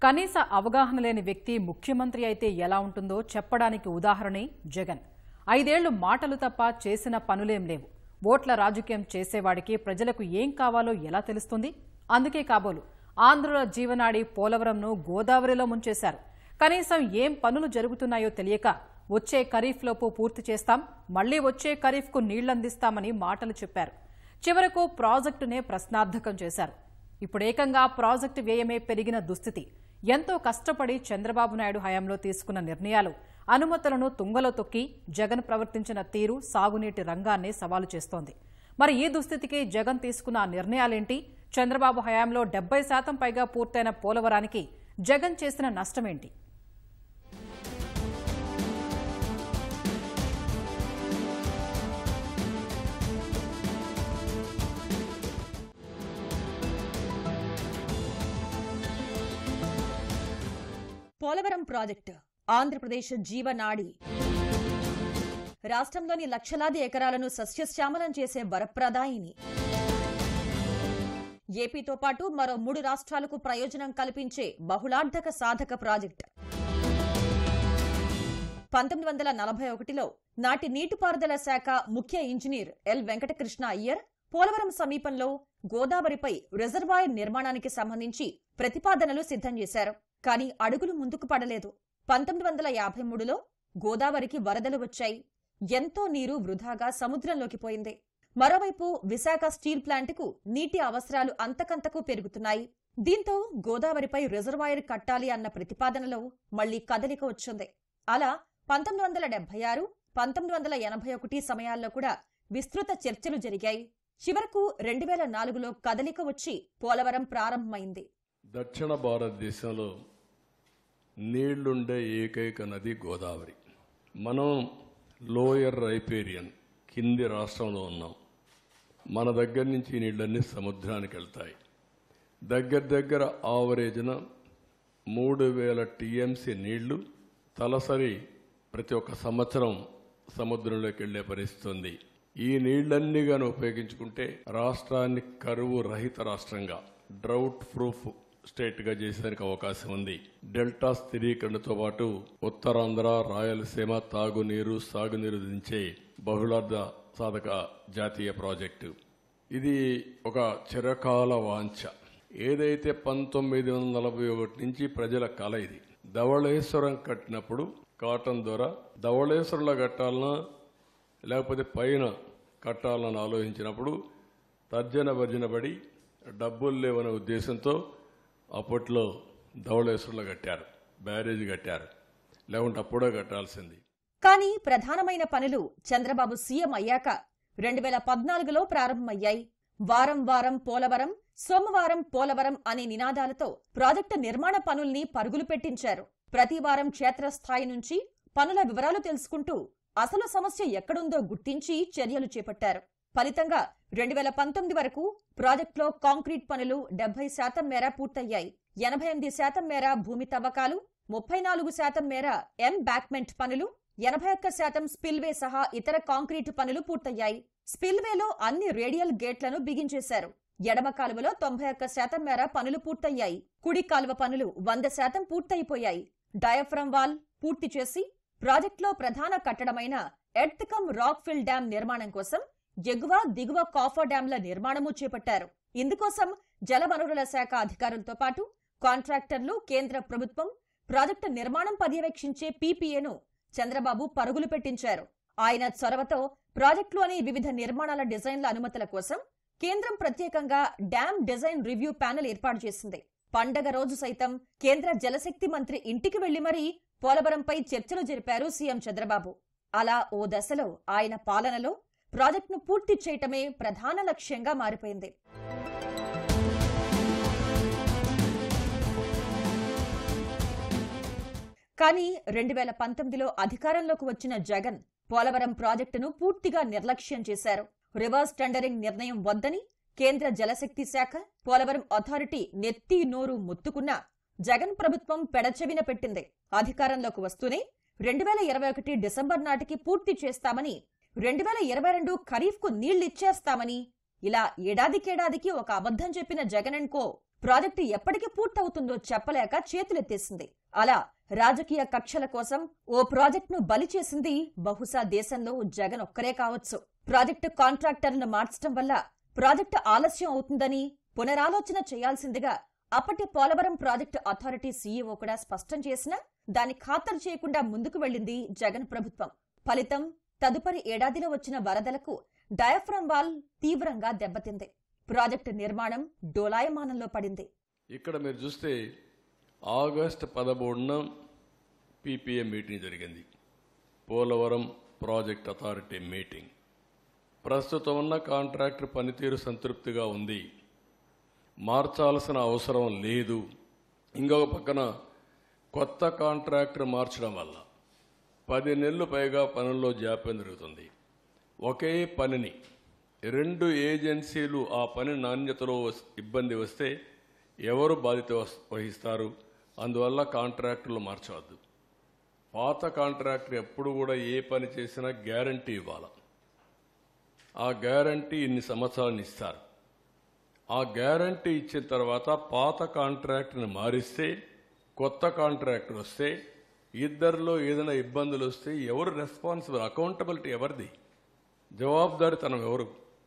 కనీస అవగాహన లేని వ్యక్తి ముఖ్యమంత్రి అయితే ఎలా ఉంటుందో చెప్పడానికి ఉదాహరణే జగన్. 5 ఏళ్లు మాటలు తప్ప చేసిన పనులేం లేవు. ఓట్ల రాజకీయం చేసేవాడికి ప్రజలకు ఏం కావాలో ఎలా తెలుస్తుంది? అందుకే కాబోలు ఆంధ్రుల జీవనాడి పోలవరంను గోదావరిలో ముంచేశారు. కనీసం ఏం పనులు జరుగుతున్నాయో తెలియక వచ్చే ఖరీఫ్లోపు పూర్తి చేస్తాం, మళ్లీ వచ్చే ఖరీఫ్కు నీళ్లందిస్తామని మాటలు చెప్పారు. చివరకు ప్రాజెక్టునే ప్రశ్నార్థకం చేశారు. ఇప్పుడు ఏకంగా ప్రాజెక్టు వ్యయమే పెరిగిన దుస్థితి. ఎంతో కష్టపడి చంద్రబాబు నాయుడు హయాంలో తీసుకున్న నిర్ణయాలు, అనుమతులను తుంగలో తొక్కి జగన్ ప్రవర్తించిన తీరు సాగునీటి రంగాన్ని సవాలు చేస్తోంది. మరి ఈ దుస్థితికి జగన్ తీసుకున్న నిర్ణయాలేంటి? చంద్రబాబు హయాంలో 70% పైగా పూర్తయిన పోలవరానికి జగన్ చేసిన నష్టమేంటి? పోలవరం ప్రాజెక్టు ఆంధ్రప్రదేశ్ జీవనాడి. రాష్ట్రంలోని లక్షలాది ఎకరాలను సస్యశ్యామలం చేసే వరప్రదాయిని. ఏపీతో పాటు మరో 3 రాష్ట్రాలకు ప్రయోజనం కల్పించే బహుళార్థక సాధక ప్రాజెక్టు. 1941లో నాటి నీటిపారుదల శాఖ ముఖ్య ఇంజనీర్ ఎల్ వెంకటకృష్ణ అయ్యర్ పోలవరం సమీపంలో గోదావరిపై రిజర్వాయర్ నిర్మాణానికి సంబంధించి ప్రతిపాదనలు సిద్ధం చేశారు. కానీ అడుగులు ముందుకు పడలేదు. 1953లో గోదావరికి వరదలు వచ్చాయి. ఎంతో నీరు వృధాగా సముద్రంలోకి పోయింది. మరోవైపు విశాఖ స్టీల్ ప్లాంటుకు నీటి అవసరాలు అంతకంతకు పెరుగుతున్నాయి. దీంతో గోదావరిపై రిజర్వాయర్ కట్టాలి అన్న ప్రతిపాదనలో మళ్లీ కదలిక వచ్చింది. అలా 1976, 1981 సమయాల్లో కూడా విస్తృత చర్చలు జరిగాయి. చివరకు 2004లో కదలిక వచ్చి పోలవరం ప్రారంభమైంది. దక్షిణ భారతదేశంలో నీళ్లుండే ఏకైక నది గోదావరి. మనం లోయర్ రైపేరియన్ కింది రాష్ట్రంలో ఉన్నాం. మన దగ్గర నుంచి నీళ్ళన్నీ సముద్రానికి వెళ్తాయి. దగ్గర ఆవరేజ్న 3000 టీఎంసీ నీళ్లు తలసరి ప్రతి ఒక్క సంవత్సరం సముద్రంలోకి వెళ్లే పరిస్థితి ఉంది. ఈ నీళ్లన్నీ గాని ఉపయోగించుకుంటే రాష్ట్రాన్ని కరువు రహిత రాష్ట్రంగా, డ్రౌట్ ప్రూఫ్ స్టేట్ గా చేసేందుకు అవకాశం ఉంది. డెల్టా స్థిరీకరణతో పాటు ఉత్తరాంధ్ర, రాయలసీమ తాగునీరు, సాగునీరు దించే బహుళార్థ సాధక జాతీయ ప్రాజెక్టు. ఇది ఒక చిరకాల వాంఛ. ఏదైతే 1941 నుంచి ప్రజల కల ఇది. ధవళేశ్వరం కట్టినప్పుడు కాటన్ ద్వారా ధవళేశ్వరంలో కట్టాలన్నా లేకపోతే పైన కట్టాలని ఆలోచించినప్పుడు తర్జన భర్జన పడి డబ్బులు లేవనే ఉద్దేశంతో అప్పట్లో ధవళేశ్వరంలో కట్టారు, బ్యారేజీ కట్టారు. లేకుంటే అప్పుడే కట్టాల్సింది. కానీ ప్రధానమైన పనులు చంద్రబాబు సీఎం అయ్యాక 2014లో ప్రారంభమయ్యాయి. వారం వారం పోలవరం, సోమవారం పోలవరం అనే నినాదాలతో ప్రాజెక్టు నిర్మాణ పనుల్ని పరుగులు పెట్టించారు. ప్రతి వారం క్షేత్రస్థాయి నుంచి పనుల వివరాలు తెలుసుకుంటూ అసలు సమస్య ఎక్కడుందో గుర్తించి చర్యలు చేపట్టారు. ఫలితంగా 2019 వరకు ప్రాజెక్టులో కాంక్రీట్ పనులు 70% మేర పూర్తయ్యాయి. 88% మేర భూమి తవ్వకాలు, 34% మేర ఎంబాక్మెంట్ పనులు, 81% స్పిల్వే సహా ఇతర కాంక్రీటు పనులు పూర్తయ్యాయి. స్పిల్వేలో అన్ని రేడియల్ గేట్లను బిగించేశారు. ఎడమ కాలువలో 91% మేర పనులు పూర్తయ్యాయి. కుడి కాలువ పనులు 100% పూర్తయిపోయాయి. డయాఫ్రమ్ వాల్ పూర్తి చేసి ప్రాజెక్టులో ప్రధాన కట్టడమైన earth cum rock fill dam నిర్మాణం కోసం ఎగువ, దిగువ కాఫర్ డ్యాంల నిర్మాణము చేపట్టారు. ఇందుకోసం జలవనరుల శాఖ అధికారులతో పాటు కాంట్రాక్టర్లు, కేంద్ర ప్రభుత్వం ప్రాజెక్టు నిర్మాణం పర్యవేక్షించే పీపీఏను చంద్రబాబు పరుగులు పెట్టించారు. ఆయన చొరవతో ప్రాజెక్టులోని వివిధ నిర్మాణాల డిజైన్ల అనుమతుల కోసం కేంద్రం ప్రత్యేకంగా డ్యాం డిజైన్ రివ్యూ ప్యానెల్ ఏర్పాటు చేసింది. పండగ రోజు సైతం కేంద్ర జలశక్తి మంత్రి ఇంటికి వెళ్లి మరీ పోలవరంపై చర్చలు జరిపారు సీఎం చంద్రబాబు. అలా ఓ దశలో ఆయన పాలనలో ప్రాజెక్టును పూర్తి చేయటమే ప్రధాన లక్ష్యంగా మారిపోయింది. కానీ 2019లో అధికారంలోకి వచ్చిన జగన్ పోలవరం ప్రాజెక్టును పూర్తిగా నిర్లక్ష్యం చేశారు. రివర్స్ టెండరింగ్ నిర్ణయం వద్దని కేంద్ర జలశక్తి శాఖ, పోలవరం అథారిటీ నెత్తి నోరు ముత్తుకున్నా జగన్ ప్రభుత్వం పెడచెవిన పెట్టింది. అధికారంలోకి వస్తూనే 2021 డిసెంబర్ నాటికి పూర్తి చేస్తామని, 2022 ఖరీఫ్కు నీళ్లిచ్చేస్తామని ఇలా ఏడాదికేడాదికి ఒక అబద్ధం చెప్పిన జగన్ అండ్ కో ప్రాజెక్టు ఎప్పటికి పూర్తవుతుందో చెప్పలేక చేతులెత్తేసింది. అలా రాజకీయ కక్షల కోసం ఓ ప్రాజెక్టును బలి చేసింది బహుశా దేశంలో జగన్ ఒక్కరే కావచ్చు. ప్రాజెక్టు కాంట్రాక్టర్లను మార్చడం వల్ల ప్రాజెక్టు ఆలస్యం అవుతుందని పునరాలోచన చేయాల్సిందిగా అప్పటి పోలవరం ప్రాజెక్టు అథారిటీ సీఈఓ కూడా స్పష్టం చేసినా దాన్ని ఖాతరు చేయకుండా ముందుకు వెళ్లింది జగన్ ప్రభుత్వం. ఫలితం తదుపరి ఏడాదిలో వచ్చిన వరదలకు డయాఫ్రమ్ వాల్ తీవ్రంగా దెబ్బతింది. ప్రాజెక్టు నిర్మాణం డోలాయమానంలో పడింది. ఇక్కడ మీరు చూస్తే ఆగస్టు 13న పీపీఏ మీటింగ్ జరిగింది. Polavaram project authority meeting. ప్రస్తుతం ఉన్న కాంట్రాక్టర్ పనితీరు సంతృప్తిగా ఉంది, మార్చాల్సిన అవసరం లేదు. ఇంకొక పక్కన కొత్త కాంట్రాక్టర్ మార్చడం వల్ల 10 నెలలు పైగా పనుల్లో జాప్యం జరుగుతుంది. ఒకే పనిని 2 ఏజెన్సీలు ఆ పని నాణ్యతలో ఇబ్బంది వస్తే ఎవరు బాధ్యత వహిస్తారు? అందువల్ల కాంట్రాక్టర్లు మార్చవద్దు. పాత కాంట్రాక్టర్ ఎప్పుడు కూడా ఏ పని చేసినా గ్యారంటీ ఇవ్వాలి. ఆ గ్యారంటీ ఇన్ని సంవత్సరాలను ఇస్తారు. ఆ గ్యారంటీ ఇచ్చిన తర్వాత పాత కాంట్రాక్టర్ని మారిస్తే కొత్త కాంట్రాక్టర్ వస్తే ఇద్దరిలో ఏదైనా ఇబ్బందులు వస్తే ఎవరు రెస్పాన్సిబుల్? అకౌంటబిలిటీ ఎవరిది? జవాబుదారీతనం ఎవరు?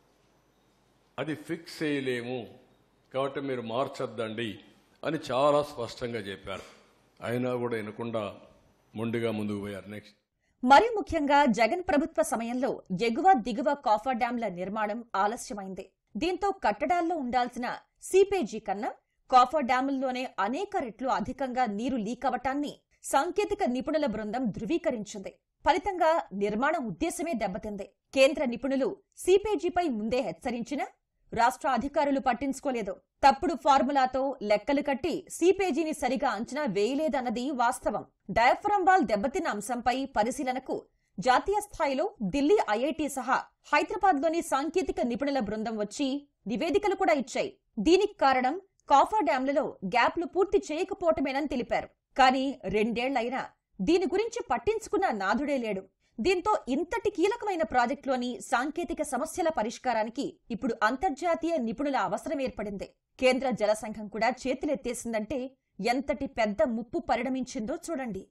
అది ఫిక్స్ చేయలేము, కాబట్టి మీరు మార్చొద్దండి అని చాలా స్పష్టంగా చెప్పారు. అయినా కూడా వినకుండా మొండిగా ముందుకు పోయారు. నెక్స్ట్, మరి ముఖ్యంగా జగన్ ప్రభుత్వ సమయంలో ఎగువ దిగువ కాఫర్ డ్యాంల నిర్మాణం ఆలస్యమైంది. దీంతో కట్టడాల్లో ఉండాల్సిన సీపేజీ కన్నా కాఫర్ డ్యాముల్లోనే అనేక రెట్లు అధికంగా నీరు లీక్ అవటాన్ని సాంకేతిక నిపుణుల బృందం ధృవీకరించింది. ఫలితంగా నిర్మాణ ఉద్దేశమే దెబ్బతింది. కేంద్ర నిపుణులు సీపేజీపై ముందే హెచ్చరించినా రాష్ట్ర అధికారులు పట్టించుకోలేదు. తప్పుడు ఫార్ములాతో లెక్కలు కట్టి సీపేజీని సరిగా అంచనా వేయలేదన్నది వాస్తవం. డయాఫ్రమ్ వాల్ దెబ్బతిన్న అంశంపై పరిశీలనకు జాతీయ స్థాయిలో ఢిల్లీ ఐఐటీ సహా హైదరాబాద్లోని సాంకేతిక నిపుణుల బృందం వచ్చి నివేదికలు కూడా ఇచ్చాయి. దీనికి కారణం కాఫర్ డ్యాంలలో గ్యాప్లు పూర్తి చేయకపోవటమేనని తెలిపారు. కానీ 2 ఏళ్లైనా దీని గురించి పట్టించుకున్న నాథుడే లేడు. దీంతో ఇంతటి కీలకమైన ప్రాజెక్టులోని సాంకేతిక సమస్యల పరిష్కారానికి ఇప్పుడు అంతర్జాతీయ నిపుణుల అవసరం ఏర్పడింది. కేంద్ర జల సంఘం కూడా చేతులెత్తేసిందంటే ఎంతటి పెద్ద ముప్పు పరిణమించిందో చూడండి.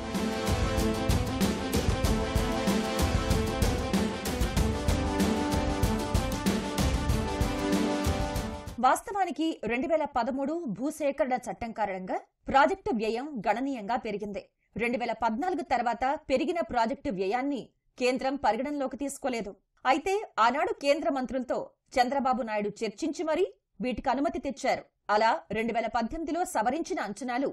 వాస్తవానికి 2013 భూసేకరణ చట్టం కారణంగా ప్రాజెక్టు వ్యయం గణనీయంగా పెరిగింది. 2014 తర్వాత పెరిగిన ప్రాజెక్టు వ్యయాన్ని కేంద్రం పరిగణనలోకి తీసుకోలేదు. అయితే ఆనాడు కేంద్ర మంత్రులతో చంద్రబాబు నాయుడు చర్చించి మరీ వీటికి అనుమతి తెచ్చారు. అలా 2018లో సవరించిన అంచనాలు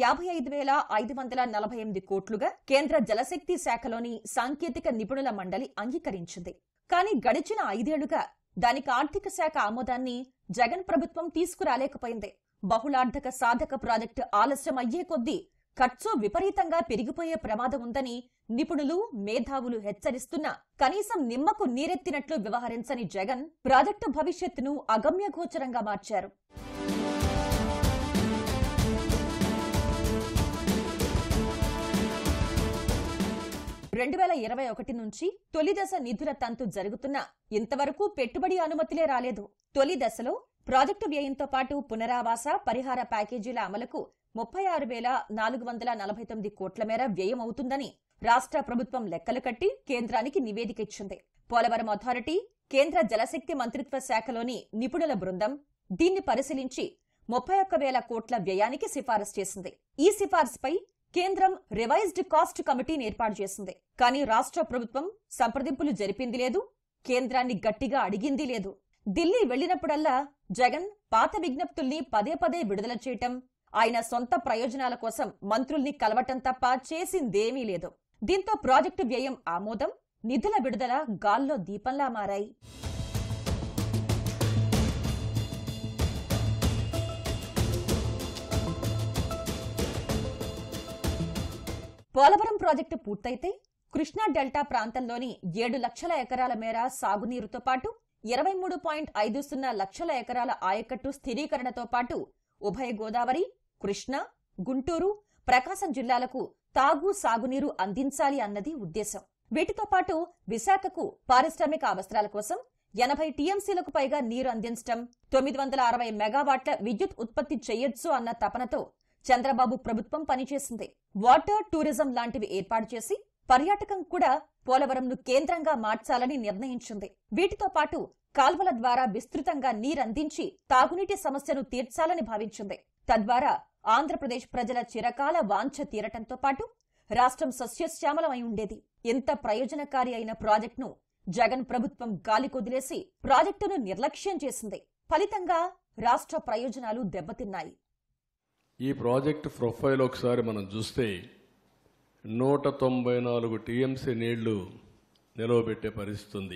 55,548 కోట్లుగా కేంద్ర జలశక్తి శాఖలోని సాంకేతిక నిపుణుల మండలి అంగీకరించింది. కానీ గడిచిన 5 ఏళ్లుగా దానికి ఆర్థిక శాఖ ఆమోదాన్ని జగన్ ప్రభుత్వం తీసుకురాలేకపోయింది. బహుళార్థక సాధక ప్రాజెక్టు ఆలస్యం అయ్యే కొద్దీ ఖర్చు విపరీతంగా పెరిగిపోయే ప్రమాదం ఉందని నిపుణులు, మేధావులు హెచ్చరిస్తున్నా కనీసం నిమ్మకు నీరెత్తినట్లు వ్యవహరించని జగన్ ప్రాజెక్టు భవిష్యత్తును అగమ్యగోచరంగా మార్చారు. 2021 నుంచి తొలి దశ నిధుల తంతు జరుగుతున్నా ఇంతవరకు పెట్టుబడి అనుమతులే రాలేదు. తొలి దశలో ప్రాజెక్టు వ్యయంతో పాటు పునరావాస, పరిహార ప్యాకేజీల అమలుకు 36,449 కోట్ల మేర వ్యయం అవుతుందని రాష్ట్ర ప్రభుత్వం లెక్కలు కట్టి కేంద్రానికి నివేదిక ఇచ్చింది. పోలవరం అథారిటీ, కేంద్ర జలశక్తి మంత్రిత్వ శాఖలోని నిపుణుల బృందం దీన్ని పరిశీలించి 31,000 కోట్ల వ్యయానికి సిఫారసు చేసింది. ఈ సిఫారసుపై కేంద్రం రివైజ్డ్ కాస్ట్ కమిటీని ఏర్పాటు చేసింది. కానీ రాష్ట్ర ప్రభుత్వం సంప్రదింపులు జరిపింది లేదు, కేంద్రాన్ని గట్టిగా అడిగింది లేదు. ఢిల్లీ వెళ్లినప్పుడల్లా జగన్ పాత విజ్ఞప్తుల్ని పదే పదే విడుదల చేయటం, ఆయన సొంత ప్రయోజనాల కోసం మంత్రుల్ని కలవటం తప్ప చేసిందేమీ లేదు. దీంతో ప్రాజెక్టు వ్యయం ఆమోదం, నిధుల విడుదల గాల్లో దీపంలా మారాయి. పోలవరం ప్రాజెక్టు పూర్తయితే కృష్ణా డెల్టా ప్రాంతంలోని 7 లక్షల ఎకరాల మేర సాగునీరుతో పాటు 23.50 లక్షల ఎకరాల ఆయకట్టు స్థిరీకరణతో పాటు ఉభయ గోదావరి, కృష్ణా, గుంటూరు, ప్రకాశం జిల్లాలకు తాగు, సాగునీరు అందించాలి అన్నది ఉద్దేశం. వీటితో పాటు విశాఖకు పారిశ్రామిక అవసరాల కోసం 80 టీఎంసీలకు పైగా నీరు అందించడం, 960 మెగావాట్ల విద్యుత్ ఉత్పత్తి చేయొచ్చు అన్న తపనతో చంద్రబాబు ప్రభుత్వం పనిచేసింది. వాటర్ టూరిజం లాంటివి ఏర్పాటు చేసి పర్యాటకం కూడా పోలవరంను కేంద్రంగా మార్చాలని నిర్ణయించింది. వీటితో పాటు కాల్వల ద్వారా విస్తృతంగా నీరందించి తాగునీటి సమస్యను తీర్చాలని భావించింది. తద్వారా ఆంధ్రప్రదేశ్ ప్రజల చిరకాల వాంఛ తీరటంతో పాటు రాష్ట్రం సస్యశ్యామలమై ఉండేది. ఎంత ప్రయోజనకారి అయిన ప్రాజెక్టును జగన్ ప్రభుత్వం గాలికొదిలేసి ప్రాజెక్టును నిర్లక్ష్యం చేసింది. ఫలితంగా రాష్ట్ర ప్రయోజనాలు దెబ్బతిన్నాయి. ఈ ప్రాజెక్టు ప్రొఫైల్ ఒకసారి మనం చూస్తే 194 టీఎంసీ నీళ్లు నిలవబెట్టే పరిస్థితి ఉంది.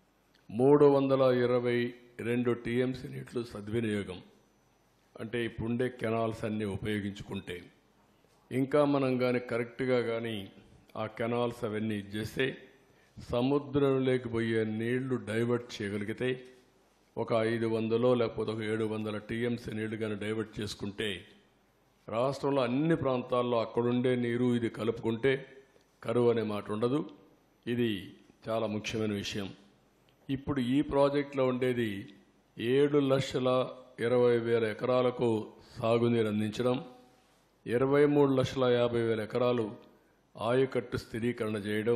322 టీఎంసీ నీళ్లు సద్వినియోగం, అంటే ఇప్పుడుండే కెనాల్స్ అన్నీ ఉపయోగించుకుంటే. ఇంకా మనం కానీ కరెక్ట్గా కానీ ఆ కెనాల్స్ అవన్నీ ఇచ్చేస్తే సముద్రంలోకి పోయే నీళ్లు డైవర్ట్ చేయగలిగితే ఒక 500 లేకపోతే ఒక 700 టీఎంసీ నీళ్లు కానీ డైవర్ట్ చేసుకుంటే రాష్ట్రంలో అన్ని ప్రాంతాల్లో అక్కడుండే నీరు ఇది కలుపుకుంటే కరువు అనే మాట ఉండదు. ఇది చాలా ముఖ్యమైన విషయం. ఇప్పుడు ఈ ప్రాజెక్టులో ఉండేది 7,20,000 ఎకరాలకు సాగునీరు అందించడం, 23,50,000 ఎకరాలు ఆయకట్టు స్థిరీకరణ చేయడం,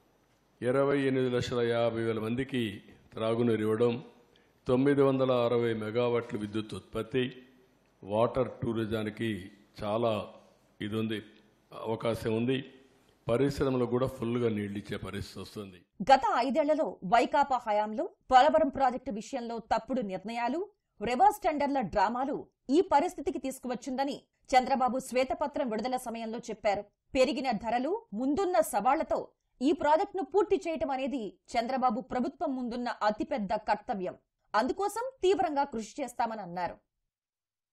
28,50,000 మందికి త్రాగునీరు ఇవ్వడం, 960 మెగావాట్ల విద్యుత్ ఉత్పత్తి, వాటర్ టూరిజానికి చాలా ఇది ఉంది, అవకాశం ఉంది. పరిశ్రమలు కూడా ఫుల్గా నీళ్లు ఇచ్చే పరిస్థితి వస్తుంది. గత 5 ఏళ్లలో వైకాపా హయాంలో పోలవరం ప్రాజెక్టు విషయంలో తప్పుడు నిర్ణయాలు, రివర్స్ టెండర్ల డ్రామాలు ఈ పరిస్థితికి తీసుకువచ్చిందని చంద్రబాబు శ్వేతపత్రం విడుదల సమయంలో చెప్పారు. పెరిగిన ధరలు, ముందున్న సవాళ్లతో ఈ ప్రాజెక్టును పూర్తి చేయటం అనేది చంద్రబాబు ప్రభుత్వం ముందున్న అతిపెద్ద కర్తవ్యం. అందుకోసం తీవ్రంగా కృషి చేస్తామని అన్నారు.